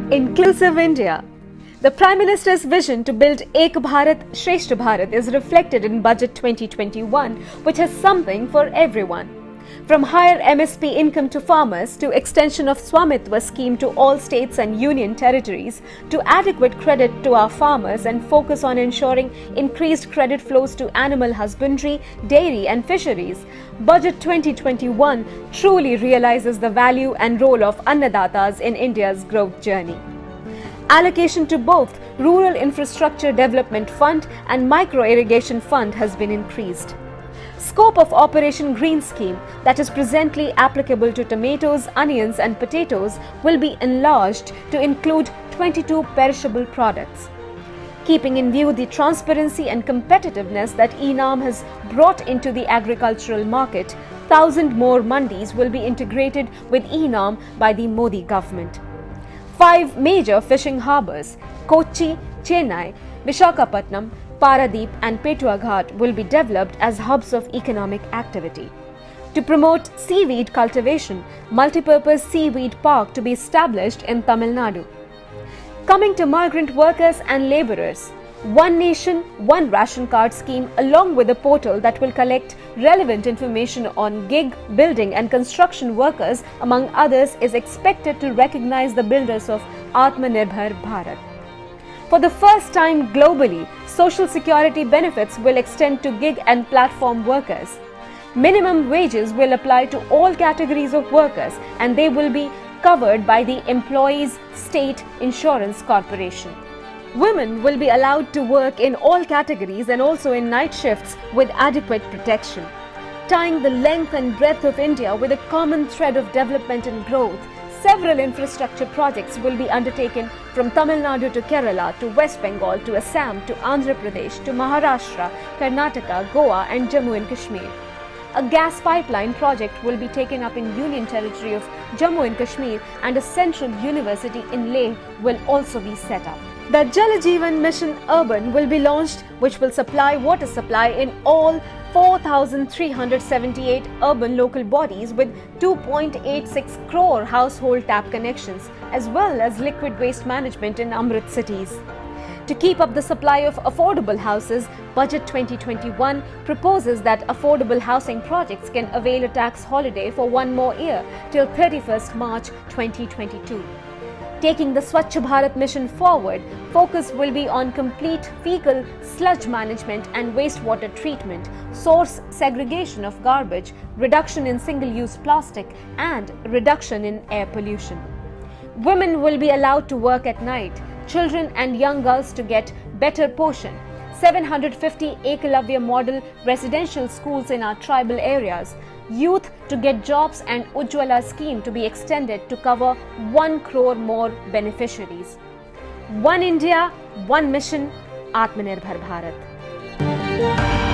Inclusive India. The Prime Minister's vision to build Ek Bharat Shreshth Bharat is reflected in Budget 2021, which has something for everyone. From higher MSP income to farmers, to extension of Swamitva scheme to all states and union territories, to adequate credit to our farmers and focus on ensuring increased credit flows to animal husbandry, dairy and fisheries, Budget 2021 truly realizes the value and role of Annadatas in India's growth journey. Allocation to both Rural Infrastructure Development Fund and Micro Irrigation Fund has been increased. Scope of Operation Green Scheme, that is presently applicable to tomatoes, onions and potatoes, will be enlarged to include 22 perishable products. Keeping in view the transparency and competitiveness that ENAM has brought into the agricultural market, 1,000 more mandis will be integrated with ENAM by the Modi government. 5 major fishing harbours, Kochi, Chennai, Visakhapatnam, Paradeep and Petuaghat will be developed as hubs of economic activity. To promote seaweed cultivation, multipurpose seaweed park to be established in Tamil Nadu. Coming to migrant workers and labourers, One Nation, One Ration Card scheme along with a portal that will collect relevant information on gig, building and construction workers among others is expected to recognize the builders of Atmanirbhar Bharat. For the first time globally, social security benefits will extend to gig and platform workers. Minimum wages will apply to all categories of workers and they will be covered by the Employees State Insurance Corporation. Women will be allowed to work in all categories and also in night shifts with adequate protection. Tying the length and breadth of India with a common thread of development and growth, several infrastructure projects will be undertaken from Tamil Nadu to Kerala to West Bengal to Assam to Andhra Pradesh to Maharashtra, Karnataka, Goa and Jammu and Kashmir. A gas pipeline project will be taken up in Union Territory of Jammu and Kashmir and a central university in Leh will also be set up. The Jal Jeevan Mission Urban will be launched, which will supply water supply in all 4,378 urban local bodies with 2.86 crore household tap connections, as well as liquid waste management in Amrit cities. To keep up the supply of affordable houses, Budget 2021 proposes that affordable housing projects can avail a tax holiday for one more year till 31st March 2022. Taking the Swachh Bharat mission forward, focus will be on complete fecal sludge management and wastewater treatment, source segregation of garbage, reduction in single-use plastic and reduction in air pollution. Women will be allowed to work at night, children and young girls to get better portion. 750 Ekalavya model residential schools in our tribal areas, youth to get jobs and Ujjwala scheme to be extended to cover 1 crore more beneficiaries. One India, one mission, Atmanirbhar Bharat.